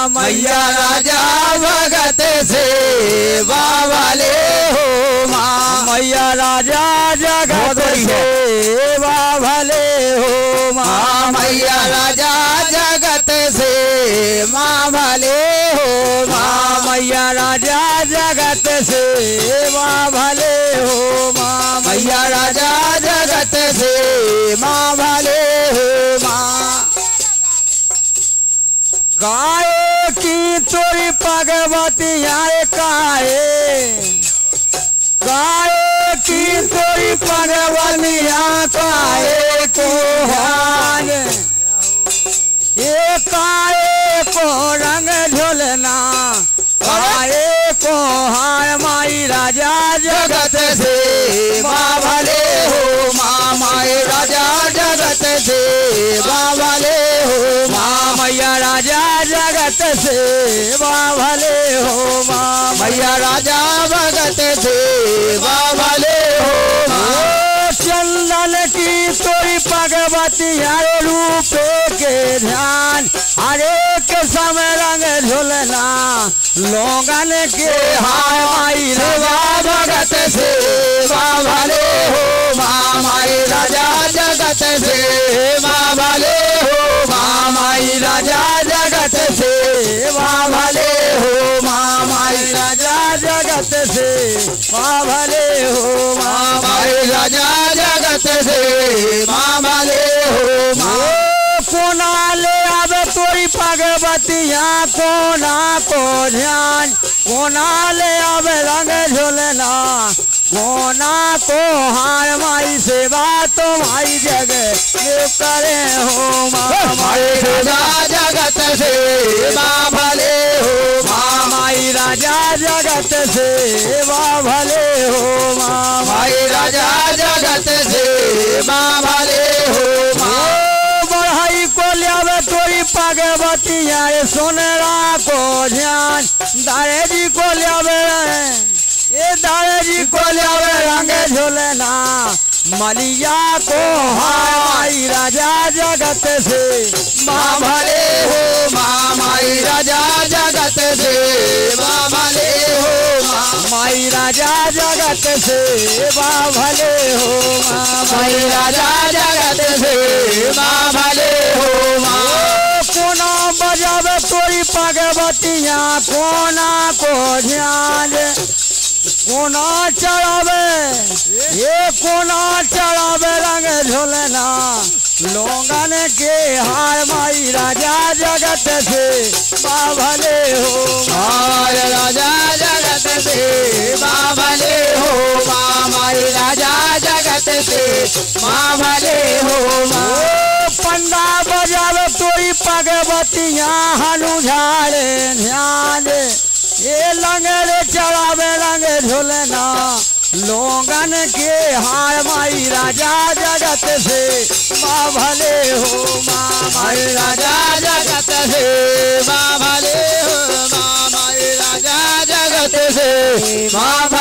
मैया राजा भगत से बाबले हो माँ मैया राजा जगत से बाबले हो माँ मैया राजा जगत से माँ भले हो माँ मैया राजा जगत से माँ भले हो माँ मैया राजा जगत से माँ भले हो माँ काहे की तोरी भगवती आए काहे की तोरी भगवती काहे को हान ये काहे को रंग झोलना काहे को हार माई राजा जगत से माँ भले हो माँ माई राजा जगत से माँ भले हो माँ मैया राजा जगत से माँ भले हो माँ मैया राजा भगत से माँ भले हो माँ चंदन की तोरी भगवती हरे रूप के ध्यान हरे के समय रंग झुलना लोगन के हाय माई राजा भगत से माँ भले हो माँ माई राजा जगत से माँ भले हो माँ माई राजा जगत से माँ भले हो माँ माई राजा जगत से माँ भले हो माँ माई राजा जगत से माँ भले हो माँ कोना ले आवे तोरी भगवतिया कोना को ध्यान कोना ले आवे रंग झोलना कोना को हार माई सेवा तो माई जगह करे हो माँ माई राजा जगत से माँ भले हो माँ माई राजा जगत से माँ भले हो माँ माई राजा जगत से माँ भले हो माँ बढ़ाई को लियावे तोरी भगवतिया सोनरा को ध्यान दारे जी को लियावे ये दारे जी को लियावे रंग झोलना मलिया को हाई राजा जगत से माँ भले हो माँ माई राजा जगत से माँ भले हो माँ माई राजा जगत से माँ भले हो माँ माई राजा जगत से माँ भले हो माँ कोना बजावे तोरी भगवतिया कोना को ध्यान कोना चढ़ावे ये कोना चढ़ावे रंग झोलना लोगन के हार माई राजा जगत से माँ भले हो हार राजा जगत से माँ भले हो माँ माई राजा जगत से माँ भले हो माँ पंडा बजावे तोरी भगवतिया हनु झाड़े ध्यान ये लंगड़े चढ़ावे रंग झोलना लोगन के हार माई राजा जगत से माँ भले हो माँ माई राजा जगत से माँ भले हो माँ माई राजा जगत से माँ